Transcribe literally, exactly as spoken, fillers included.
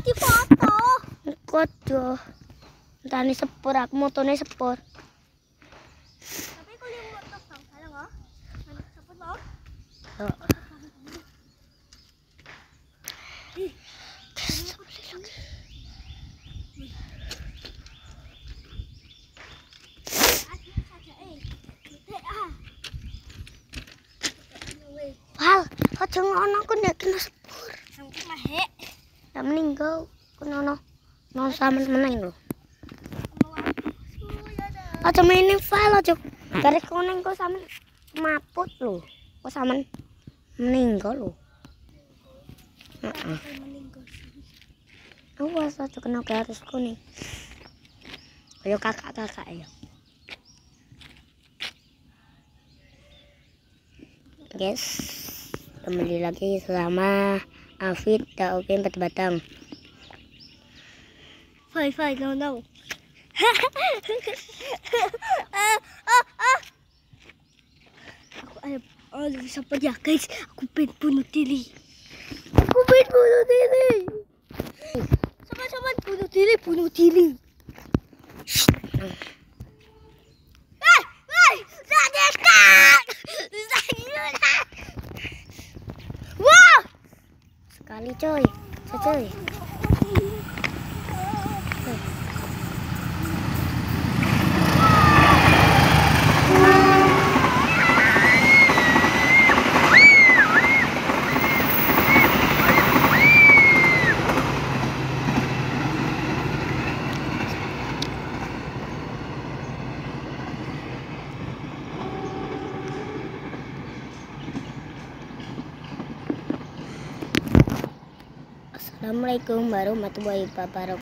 di foto. Kodo. Tani sepur aku motone sepur. Tapi kalau yang motor bang salah nggak? Nanti sepur loh. Oh. Ih, Wal, aja ngono aku ndak kena sepur. Sampai mahek. Ndak meninggal. Ku nono. Nono sampean meneng lho. Aja mainin file aja. Garis kuning kok sampean maput lho. Kok sampean meninggal lho. Heeh. Awas aja kena garis kuning. Ayo kakak-kakak ya. Guys, kembali lagi sama Afid dan Oke empat batang. Fai fai no no. ah, ah, ah. Aku ada ada bisa pergi guys. Aku pengen bunuh diri. Aku pengen bunuh diri. Sama-sama bunuh diri, bunuh diri. Eh, eh, sadiskan. Sadiskan. Wah, Sekali coy, coy. Assalamualaikum warahmatullahi wabarakatuh.